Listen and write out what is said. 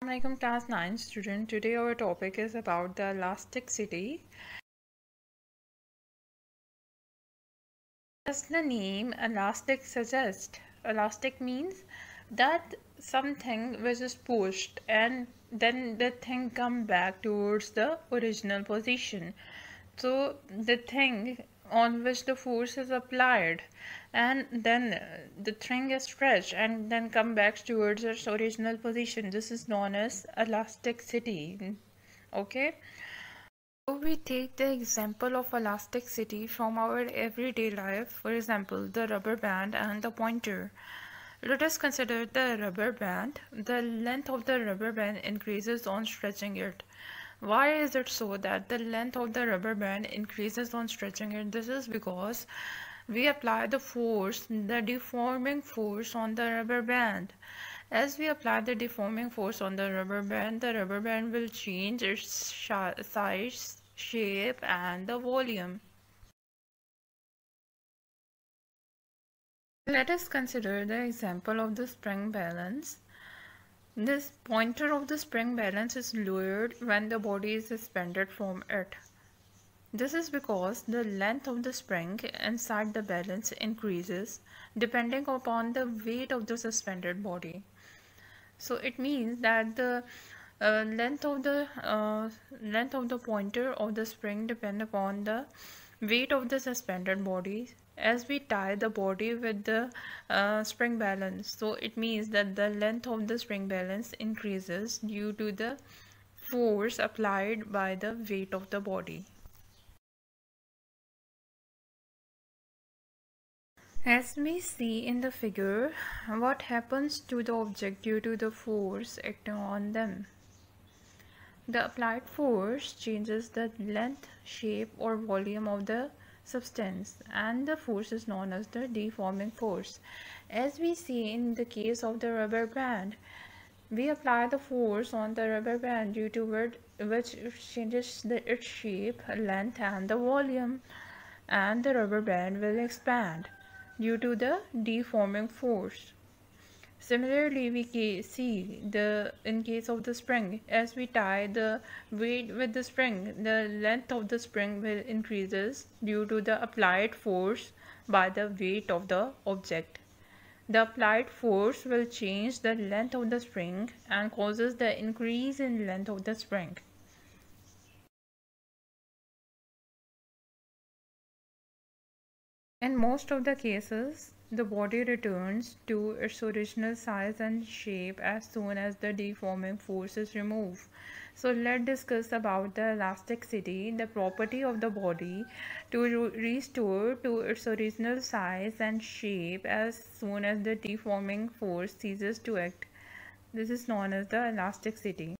Assalamualaikum class 9 student. Today our topic is about the elasticity. As the name elastic suggests, elastic means that something which is pushed and then the thing come back towards the original position. So the thing on which the force is applied and then the thing is stretched and then come back towards its original position. This is known as elasticity. Okay. So we take the example of elasticity from our everyday life, for example, the rubber band and the pointer. Let us consider the rubber band. The length of the rubber band increases on stretching it. Why is it so that the length of the rubber band increases on stretching it? This is because we apply the force, the deforming force on the rubber band. As we apply the deforming force on the rubber band will change its size, shape, and the volume. Let us consider the example of the spring balance. This pointer of the spring balance is lowered when the body is suspended from it. This is because the length of the spring inside the balance increases depending upon the weight of the suspended body. So it means that the length of the pointer of the spring depend upon the weight of the suspended body as we tie the body with the spring balance. So it means that the length of the spring balance increases due to the force applied by the weight of the body. As we see in the figure, what happens to the object due to the force acting on them? The applied force changes the length, shape, or volume of the substance, and the force is known as the deforming force. As we see in the case of the rubber band, we apply the force on the rubber band due to which changes its shape, length, and the volume, and the rubber band will expand due to the deforming force. Similarly, we see in case of the spring, as we tie the weight with the spring, the length of the spring will increases due to the applied force by the weight of the object. The applied force will change the length of the spring and causes the increase in length of the spring. In most of the cases, the body returns to its original size and shape as soon as the deforming force is removed. So let's discuss about the elasticity, the property of the body to restore to its original size and shape as soon as the deforming force ceases to act. This is known as the elasticity.